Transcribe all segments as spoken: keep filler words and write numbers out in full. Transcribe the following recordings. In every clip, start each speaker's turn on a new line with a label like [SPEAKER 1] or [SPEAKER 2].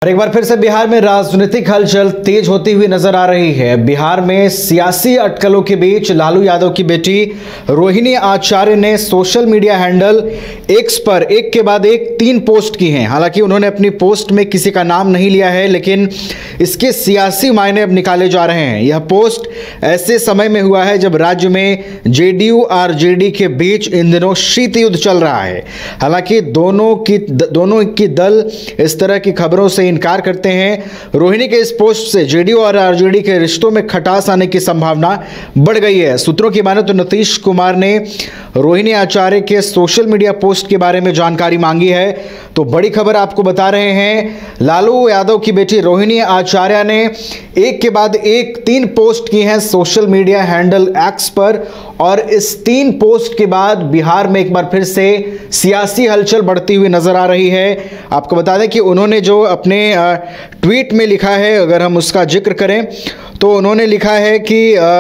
[SPEAKER 1] और एक बार फिर से बिहार में राजनीतिक हलचल तेज होती हुई नजर आ रही है। बिहार में सियासी अटकलों के बीच लालू यादव की बेटी रोहिणी आचार्य ने सोशल मीडिया हैंडल एक्स पर एक के बाद एक तीन पोस्ट की हैं। हालांकि उन्होंने अपनी पोस्ट में किसी का नाम नहीं लिया है, लेकिन इसके सियासी मायने अब निकाले जा रहे हैं। यह पोस्ट ऐसे समय में हुआ है जब राज्य में जेडीयू और आरजेडी के बीच इन दिनों शीत युद्ध चल रहा है। हालांकि दोनों की दोनों की दल इस तरह की खबरों से इनकार करते हैं। रोहिणी के इस पोस्ट से जेडीयू और आरजेडी के रिश्तों में खटास आने की संभावना बढ़ गई है। सूत्रों की माने तो नीतीश कुमार ने रोहिणी आचार्य के सोशल मीडिया पोस्ट के बारे में जानकारी मांगी है। तो बड़ी खबर आपको बता रहे हैं, लालू यादव की बेटी रोहिणी आचार्य ने एक के बाद एक तीन पोस्ट की हैं सोशल मीडिया हैंडल एक्स पर, और इस तीन पोस्ट के बाद बिहार में एक बार फिर से सियासी हलचल बढ़ती हुई नजर आ रही है। आपको बता दें कि उन्होंने जो अपने ट्वीट में लिखा है, अगर हम उसका जिक्र करें तो उन्होंने लिखा है कि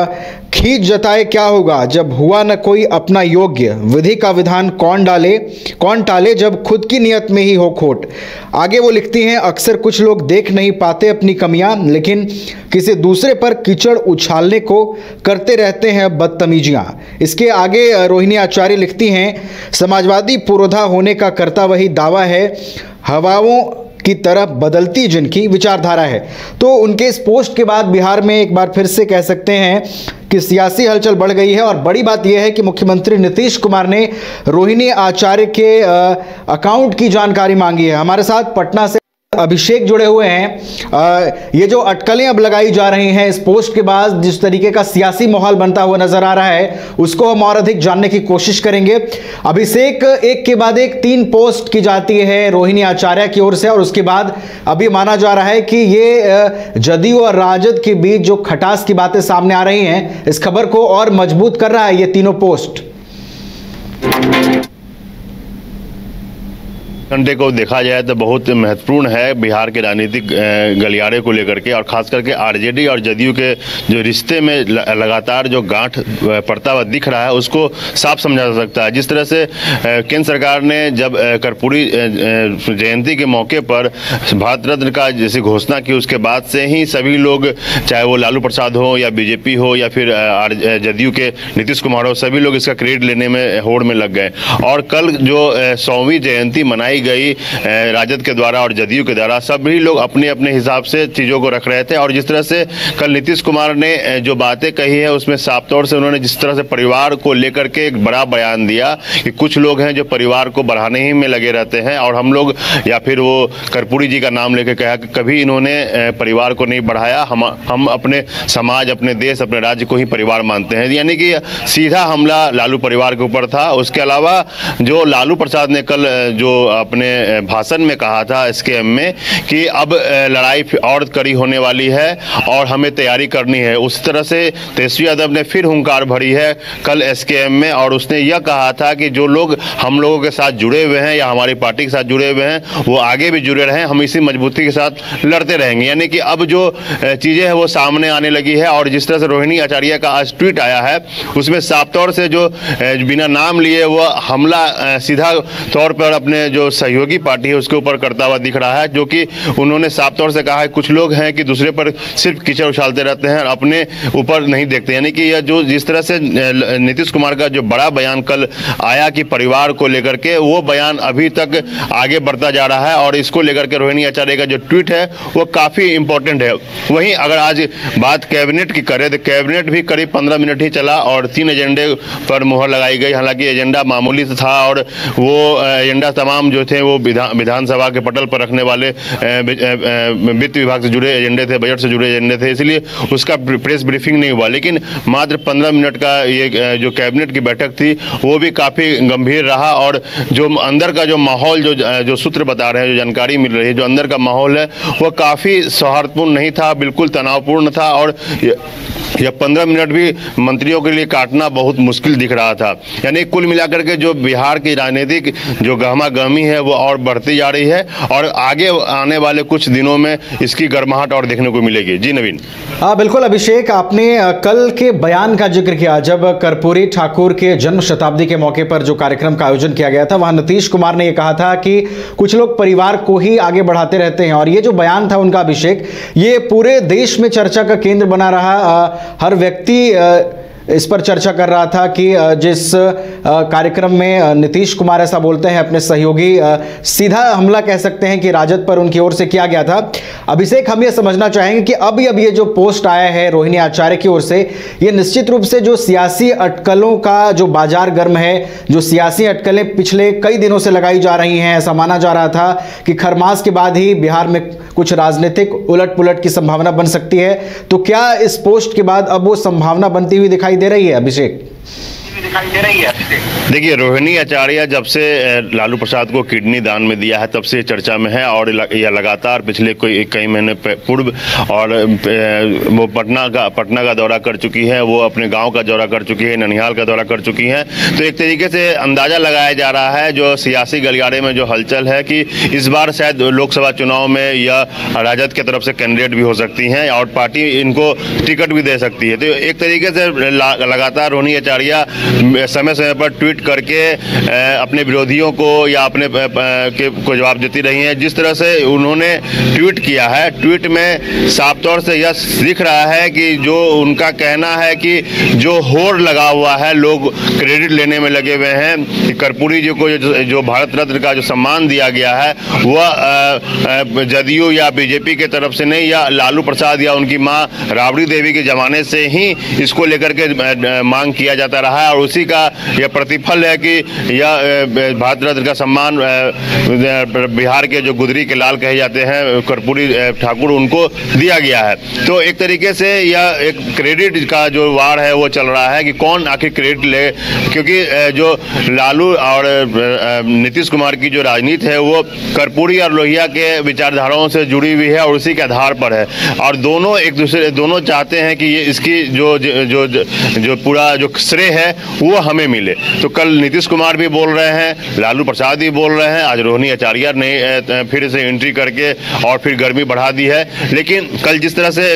[SPEAKER 1] खींच जताए क्या होगा जब हुआ न कोई अपना योग्य, विधि का विधान कौन डाले कौन टाले जब खुद की नियत में ही हो खोट। आगे वो लिखती हैं, अक्सर कुछ लोग देख नहीं पाते अपनी कमियां, लेकिन किसी दूसरे पर कीचड़ उछालने को करते रहते हैं बदतमीजियां। इसके आगे रोहिणी आचार्य लिखती हैं, समाजवादी पुरोधा होने का करता वही दावा है, हवाओं की तरफ बदलती जिनकी विचारधारा है। तो उनके इस पोस्ट के बाद बिहार में एक बार फिर से कह सकते हैं कि सियासी हलचल बढ़ गई है। और बड़ी बात यह है कि मुख्यमंत्री नीतीश कुमार ने रोहिणी आचार्य के अकाउंट की जानकारी मांगी है। हमारे साथ पटना से अभिषेक जुड़े हुए हैं। आ, ये जो अटकलें अब लगाई जा रही हैं इस पोस्ट के बाद, जिस तरीके का सियासी माहौल बनता हुआ नजर आ रहा है, उसको हम और अधिक जानने की कोशिश करेंगे। अभिषेक, एक के बाद एक तीन पोस्ट की जाती है रोहिणी आचार्य की ओर से, और उसके बाद अभी माना जा रहा है कि ये जदयू और राजद के बीच जो खटास की बातें सामने आ रही हैं, इस खबर को और मजबूत कर रहा है ये तीनों पोस्ट।
[SPEAKER 2] घंटे को देखा जाए तो बहुत महत्वपूर्ण है बिहार के राजनीतिक गलियारे को लेकर के, और खास करके आरजेडी और जदयू के जो रिश्ते में लगातार जो गांठ पड़ता हुआ दिख रहा है, उसको साफ समझा जा सकता है। जिस तरह से केंद्र सरकार ने जब कर्पूरी जयंती के मौके पर भारत रत्न का जैसी घोषणा की, उसके बाद से ही सभी लोग, चाहे वो लालू प्रसाद हो या बीजेपी हो या फिर जदयू के नीतीश कुमार हो, सभी लोग इसका क्रेडिट लेने में होड़ में लग गए। और कल जो सौवीं जयंती मनाई गई राजद के द्वारा और जदयू के द्वारा, सभी लोग अपने अपने हिसाब से चीजों को रख रहे थे। और जिस तरह से कल नीतीश कुमार ने जो बातें कही है, उसमें साफ तौर से उन्होंने जिस तरह से परिवार को लेकर के एक बड़ा बयान दिया कि कुछ लोग हैं जो परिवार को बढ़ाने ही में लगे रहते हैं, और हम लोग, या फिर वो कर्पूरी जी का नाम लेकर कहा कि कभी इन्होंने परिवार को नहीं बढ़ाया, हम हम अपने समाज, अपने देश, अपने राज्य को ही परिवार मानते हैं। यानी कि सीधा हमला लालू परिवार के ऊपर था। उसके अलावा जो लालू प्रसाद ने कल जो अपने भाषण में कहा था एसकेएम में कि अब लड़ाई और कड़ी होने वाली है और हमें तैयारी करनी है, उस तरह से तेजस्वी यादव ने फिर हुंकार भरी है कल एसकेएम में। और उसने यह कहा था कि जो लोग हम लोगों के साथ जुड़े हुए हैं या हमारी पार्टी के साथ जुड़े हुए हैं, वो आगे भी जुड़े रहें, हम इसी मजबूती के साथ लड़ते रहेंगे। यानी कि अब जो चीज़ें हैं वो सामने आने लगी है। और जिस तरह से रोहिणी आचार्य का आज ट्वीट आया है, उसमें साफ तौर से जो बिना नाम लिए वो हमला सीधा तौर पर अपने जो सहयोगी पार्टी है उसके ऊपर करता हुआ दिख रहा है, जो कि उन्होंने साफ तौर से कहा है कुछ लोग हैं कि दूसरे पर सिर्फ कीचड़ उछालते रहते हैं और अपने ऊपर नहीं देखते। यानी कि यह जो जिस तरह से नीतीश कुमार का जो बड़ा बयान कल आया कि परिवार को लेकर के, वो बयान अभी तक आगे बढ़ता जा रहा है। और इसको लेकर के रोहिणी आचार्य का जो ट्वीट है वो काफ़ी इंपॉर्टेंट है। वहीं अगर आज बात कैबिनेट की करें तो कैबिनेट भी करीब पंद्रह मिनट ही चला और तीन एजेंडे पर मुहर लगाई गई। हालांकि एजेंडा मामूली था और वो एजेंडा तमाम जो थे वो विधान विधानसभा के पटल पर रखने वाले वित्त विभाग से जुड़े एजेंडे थे, बजट से जुड़े एजेंडे थे, इसलिए उसका प्रेस ब्रीफिंग नहीं हुआ। लेकिन मात्र पंद्रह मिनट का ये जो कैबिनेट की बैठक थी वो भी काफ़ी गंभीर रहा। और जो अंदर का जो माहौल, जो जो सूत्र बता रहे हैं, जो जानकारी मिल रही है, जो अंदर का माहौल है वो काफ़ी सौहार्दपूर्ण नहीं था, बिल्कुल तनावपूर्ण था। और या पंद्रह मिनट भी मंत्रियों के लिए काटना बहुत मुश्किल दिख रहा था। यानी कुल मिलाकर के जो बिहार की राजनीतिक जो गहमा गहमी है वो और बढ़ती जा रही है और आगे आने वाले कुछ दिनों में इसकी गर्माहट और देखने को मिलेगी। जी नवीन।
[SPEAKER 1] हाँ बिल्कुल अभिषेक, आपने कल के बयान का जिक्र किया जब कर्पूरी ठाकुर के जन्म शताब्दी के मौके पर जो कार्यक्रम का आयोजन किया गया था, वहां नीतीश कुमार ने यह कहा था कि कुछ लोग परिवार को ही आगे बढ़ाते रहते हैं। और ये जो बयान था उनका अभिषेक, ये पूरे देश में चर्चा का केंद्र बना रहा। हर व्यक्ति इस पर चर्चा कर रहा था कि जिस कार्यक्रम में नीतीश कुमार ऐसा बोलते हैं अपने सहयोगी, सीधा हमला कह सकते हैं कि राजद पर उनकी ओर से किया गया था। अभिषेक, हम ये समझना चाहेंगे कि अब अब ये जो पोस्ट आया है रोहिणी आचार्य की ओर से, ये निश्चित रूप से जो सियासी अटकलों का जो बाजार गर्म है, जो सियासी अटकलें पिछले कई दिनों से लगाई जा रही हैं, ऐसा माना जा रहा था कि खरमास के बाद ही बिहार में कुछ राजनीतिक उलट पुलट की संभावना बन सकती है, तो क्या इस पोस्ट के बाद अब वो संभावना बनती हुई दिखाई दे रही है अभिषेक?
[SPEAKER 3] दिखाई दे रही है।
[SPEAKER 2] देखिए, रोहिणी आचार्य जब से लालू प्रसाद को किडनी दान में दिया है तब से चर्चा में है और यह लगातार पिछले कोई कई महीने पूर्व और वो पटना का पटना का दौरा कर चुकी है, वो अपने गांव का दौरा कर चुकी है, ननिहाल का दौरा कर चुकी है। तो एक तरीके से अंदाजा लगाया जा रहा है जो सियासी गलियारे में जो हलचल है कि इस बार शायद लोकसभा चुनाव में या राजद की तरफ से कैंडिडेट भी हो सकती हैं और पार्टी इनको टिकट भी दे सकती है। तो एक तरीके से लगातार रोहिणी आचार्य समय समय पर ट्वीट करके अपने विरोधियों को या अपने के को जवाब देती रही हैं। जिस तरह से उन्होंने ट्वीट किया है, ट्वीट में साफ तौर से यह दिख रहा है कि जो उनका कहना है कि जो होड़ लगा हुआ है, लोग क्रेडिट लेने में लगे हुए हैं कि कर्पूरी जी को जो, जो भारत रत्न का जो सम्मान दिया गया है वह जदयू या बीजेपी के तरफ से नहीं, या लालू प्रसाद या उनकी माँ राबड़ी देवी के जमाने से ही इसको लेकर के मांग किया जाता रहा है। और उसी का यह प्रतिफल है कि यह भारत रत्न का सम्मान बिहार के जो गुदरी के लाल कहे जाते हैं कर्पूरी ठाकुर, उनको दिया गया है। तो एक तरीके से यह एक क्रेडिट का जो वार है वो चल रहा है कि कौन आखिर क्रेडिट ले, क्योंकि जो लालू और नीतीश कुमार की जो राजनीति है वो कर्पूरी और लोहिया के विचारधाराओं से जुड़ी हुई है और उसी के आधार पर है। और दोनों एक दूसरे दोनों चाहते हैं कि ये इसकी जो जो जो पूरा जो श्रेय है वो हमें मिले। तो कल नीतीश कुमार भी बोल रहे हैं, लालू प्रसाद भी बोल रहे हैं, आज रोहिणी आचार्य ने फिर से एंट्री करके और फिर गर्मी बढ़ा दी है। लेकिन कल जिस तरह से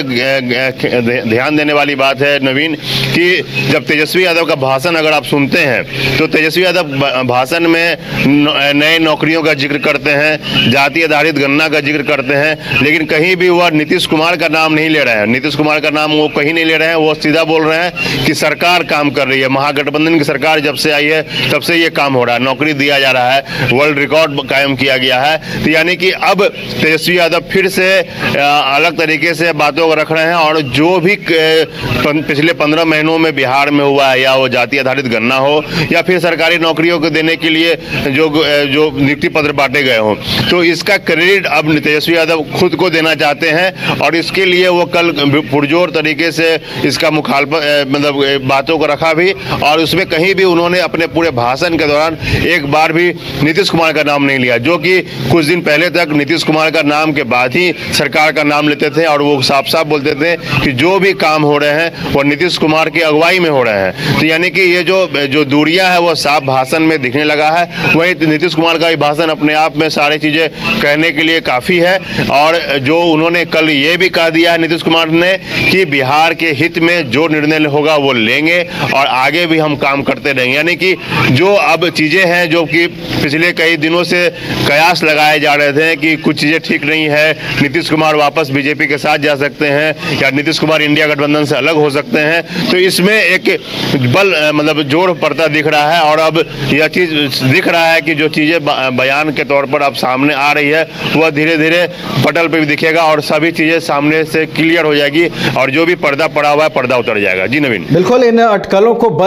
[SPEAKER 2] ध्यान देने वाली बात है नवीन कि जब तेजस्वी यादव का भाषण अगर आप सुनते हैं तो तेजस्वी यादव भाषण में नए नौकरियों का जिक्र करते हैं, जाति आधारित गणना का जिक्र करते हैं, लेकिन कहीं भी वह नीतीश कुमार का नाम नहीं ले रहे हैं। नीतीश कुमार का नाम वो कहीं नहीं ले रहे हैं, वो सीधा बोल रहे हैं कि सरकार काम कर रही है, महागठबंधन की सरकार जब से आई है तब से ये काम हो रहा है, नौकरी दिया जा रहा है, वर्ल्ड रिकॉर्ड कायम किया गया है। तो यानी कि अब तेजस्वी यादव फिर से अलग तरीके से बातों को रख रहे हैं और जो भी पिछले पंद्रह महीनों में बिहार में हुआ है, या वो जाति आधारित गणना हो या फिर सरकारी नौकरियों को देने के लिए जो जो नियुक्ति पत्र बांटे गए हों, तो इसका क्रेडिट अब तेजस्वी यादव खुद को देना चाहते हैं और इसके लिए वो कल पुरजोर तरीके से इसका मुखालफत मतलब बातों को रखा भी, और उसमें कहीं भी उन्होंने अपने पूरे भाषण के दौरान एक बार भी नीतीश कुमार का नाम नहीं लिया, जो कि कुछ दिन पहले तक नीतीश कुमार का नाम के बाद ही सरकार का नाम लेते थे और वो साफ साफ बोलते थे कि जो भी काम हो रहे हैं वो नीतीश कुमार की अगुवाई में हो रहे हैं। तो यानी कि ये जो जो दूरियां है वो साफ भाषण में दिखने लगा है। वही नीतीश कुमार का भाषण अपने आप में सारी चीजें कहने के लिए काफी है। और जो उन्होंने कल ये भी कह दिया है नीतीश कुमार ने कि बिहार के हित में जो निर्णय होगा वो लेंगे और आगे भी हम काम करते रहेंगे। यानी कि जो अब चीजें हैं जो कि पिछले कई दिनों से कयास लगाए जा रहे थे कि कुछ चीजें ठीक नहीं है, नीतीश कुमार वापस बीजेपी के साथ जा सकते हैं या नीतीश कुमार इंडिया गठबंधन से अलग हो सकते हैं, तो इसमें एक बल मतलब जोर पड़ता दिख रहा है। और अब यह चीज दिख रहा है कि जो चीजें बयान के तौर पर अब सामने आ रही है वह धीरे धीरे पटल पे भी दिखेगा और सभी चीजें सामने से क्लियर हो जाएगी और जो भी पर्दा पड़ा हुआ है पर्दा उतर जाएगा। जी नवीन।
[SPEAKER 1] बिल्कुल, इन अटकलों को बल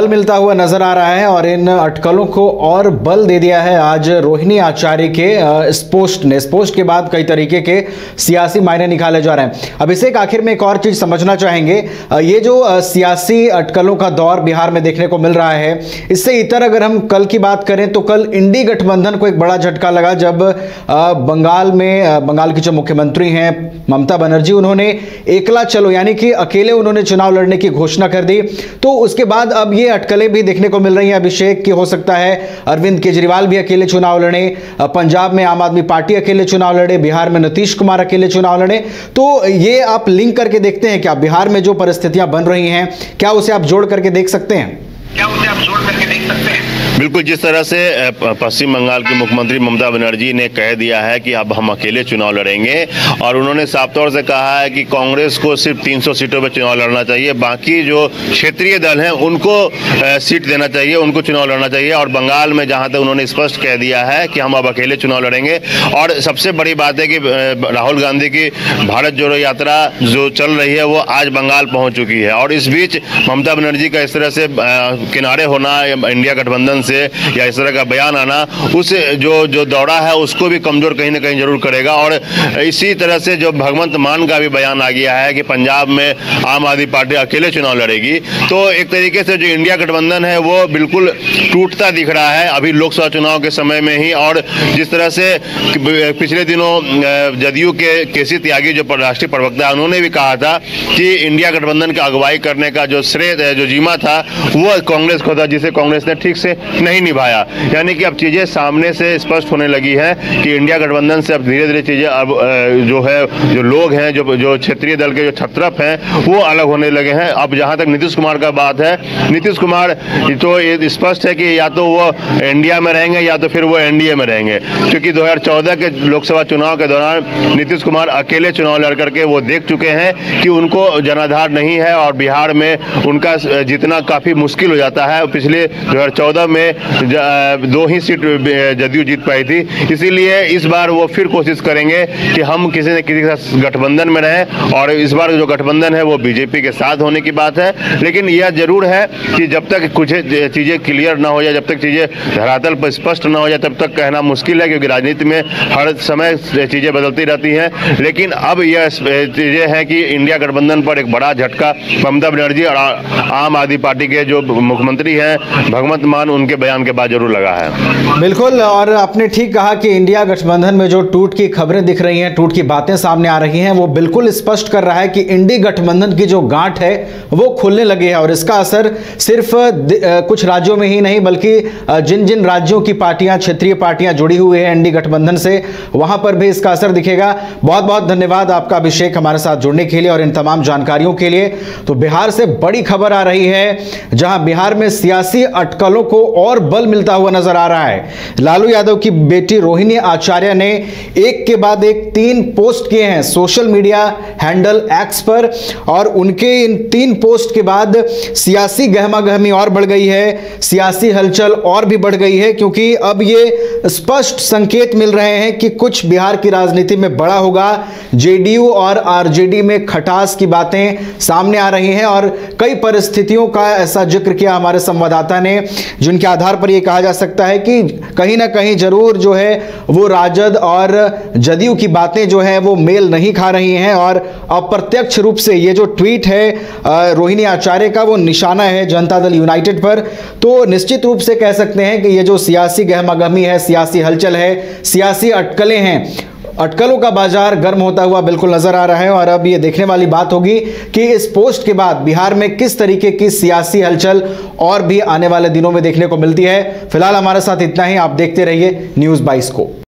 [SPEAKER 1] मिलता हुआ नजर आ रहा है और इन अटकलों को और बल दे दिया है आज रोहिणी आचार्य के इस पोस्ट ने। इस पोस्ट के बाद कई तरीके के सियासी मायने निकाले जा रहे हैं। अब इसे आखिर में एक और चीज समझना चाहेंगे, ये जो सियासी अटकलों का दौर बिहार में देखने को मिल रहा है, इससे इतर अगर हम कल की बात करें तो कल इंडी गठबंधन को एक बड़ा झटका लगा जब बंगाल में बंगाल की जो मुख्यमंत्री हैं ममता बनर्जी, उन्होंने एकला चलो यानी कि अकेले उन्होंने चुनाव लड़ने की घोषणा कर दी। तो उसके बाद अब ये अटकलें भी देखने को मिल रही हैं अभिषेक की, हो सकता है अरविंद केजरीवाल भी अकेले चुनाव लड़े, पंजाब में आम आदमी पार्टी अकेले चुनाव लड़े, बिहार में नीतीश कुमार अकेले चुनाव लड़े। तो ये आप लिंक करके देखते हैं क्या बिहार में जो परिस्थितियां बन रही हैं, क्या उसे आप जोड़ करके देख सकते हैं?
[SPEAKER 3] क्या उसे आप जोड़ करके देख सकते हैं?
[SPEAKER 2] बिल्कुल, जिस तरह से पश्चिम बंगाल की मुख्यमंत्री ममता बनर्जी ने कह दिया है कि अब हम अकेले चुनाव लड़ेंगे और उन्होंने साफ तौर से कहा है कि कांग्रेस को सिर्फ तीन सौ सीटों पर चुनाव लड़ना चाहिए, बाकी जो क्षेत्रीय दल हैं उनको सीट देना चाहिए, उनको चुनाव लड़ना चाहिए। और बंगाल में जहां तक उन्होंने स्पष्ट कह दिया है कि हम अब अकेले चुनाव लड़ेंगे। और सबसे बड़ी बात है कि राहुल गांधी की भारत जोड़ो यात्रा जो चल रही है वो आज बंगाल पहुंच चुकी है और इस बीच ममता बनर्जी का इस तरह से किनारे होना इंडिया गठबंधन से या इस तरह का बयान आना उस जो जो दौरा है उसको भी कमजोर कहीं ना कहीं जरूर करेगा। और इसी तरह से जो भगवंत मान का भी बयान आ गया है कि पंजाब में आम आदमी पार्टी अकेले चुनाव लड़ेगी, तो एक तरीके से जो इंडिया गठबंधन है वो बिल्कुल टूटता दिख रहा है अभी लोकसभा चुनाव के समय में ही। और जिस तरह से पिछले दिनों जदयू के केसी त्यागी जो राष्ट्रीय प्रवक्ता है उन्होंने भी कहा था कि इंडिया गठबंधन की अगुवाई करने का जो श्रेय जो जिम्मा था वो कांग्रेस को था, जिसे कांग्रेस ने ठीक से नहीं निभाया। यानी कि अब चीजें सामने से स्पष्ट होने लगी है कि इंडिया गठबंधन से अब धीरे धीरे चीजें अब जो है जो लोग हैं जो जो क्षेत्रीय दल के जो छत्रप हैं वो अलग होने लगे हैं। अब जहां तक नीतीश कुमार का बात है, नीतीश कुमार तो ये स्पष्ट है कि या तो वो इंडिया में रहेंगे या तो फिर वो एनडीए में रहेंगे, क्योंकि दो हजार चौदह के लोकसभा चुनाव के दौरान नीतीश कुमार अकेले चुनाव लड़ करके वो देख चुके हैं कि उनको जनाधार नहीं है और बिहार में उनका जीतना काफी मुश्किल हो जाता है। पिछले दो हजार चौदह में दो ही सीट जदयू जीत पाई थी, इसीलिए इस बार वो फिर कोशिश करेंगे कि हम किसी न किसी के साथ गठबंधन में रहें और इस बार जो गठबंधन है वो बीजेपी के साथ होने की बात है। लेकिन यह जरूर है कि जब तक कुछ चीजें क्लियर ना हो जाए, जब तक चीजें धरातल पर स्पष्ट ना हो जाए, तब तक कहना मुश्किल है, क्योंकि राजनीति में हर समय चीजें बदलती रहती हैं। लेकिन अब यह चीजें हैं कि इंडिया गठबंधन पर एक बड़ा झटका ममता बनर्जी और आम आदमी पार्टी के जो मुख्यमंत्री हैं भगवंत मान उनके बयान के बाद जरूर लगा है।
[SPEAKER 1] बिल्कुल, और आपने ठीक कहा कि इंडिया गठबंधन में जो टूट की खबरें दिख रही हैं, टूट की बातें सामने आ रही हैं, वो बिल्कुल स्पष्ट कर रहा है कि इंडी गठबंधन की जो गांठ है वो खुलने लगी है और इसका असर सिर्फ कुछ राज्यों में ही नहीं बल्कि जिन जिन राज्यों की पार्टियां क्षेत्रीय पार्टियां जुड़ी हुई है इंडी गठबंधन से, वहां पर भी इसका असर दिखेगा। बहुत बहुत धन्यवाद आपका अभिषेक हमारे साथ जुड़ने के लिए और इन तमाम जानकारियों के लिए। तो बिहार से बड़ी खबर आ रही है जहां बिहार में सियासी अटकलों को और बल मिलता हुआ नजर आ रहा है। लालू यादव की बेटी रोहिणी आचार्य ने एक के बाद एक तीन पोस्ट किए हैं सोशल मीडिया हैंडल एक्स पर और उनके इन तीन पोस्ट के बाद सियासी गहमागहमी और बढ़ गई है, सियासी हलचल और भी बढ़ गई है, क्योंकि अब ये स्पष्ट संकेत मिल रहे हैं कि कुछ बिहार की राजनीति में बड़ा होगा। जेडीयू और आरजेडी में खटास की बातें सामने आ रही हैं और कई परिस्थितियों का ऐसा जिक्र किया हमारे संवाददाता ने जिनके आधार पर यह कहा जा सकता है कि कहीं ना कहीं जरूर जो है वो राजद और जदयू की बातें जो है वो मेल नहीं खा रही हैं और अप्रत्यक्ष रूप से ये जो ट्वीट है रोहिणी आचार्य का वो निशाना है जनता दल यूनाइटेड पर। तो निश्चित रूप से कह सकते हैं कि ये जो सियासी गहमागहमी है, सियासी हलचल है, सियासी अटकलें हैं, अटकलों का बाजार गर्म होता हुआ बिल्कुल नजर आ रहा है। और अब ये देखने वाली बात होगी कि इस पोस्ट के बाद बिहार में किस तरीके की सियासी हलचल और भी आने वाले दिनों में देखने को मिलती है। फिलहाल हमारे साथ इतना ही, आप देखते रहिए न्यूज़ बाईस को।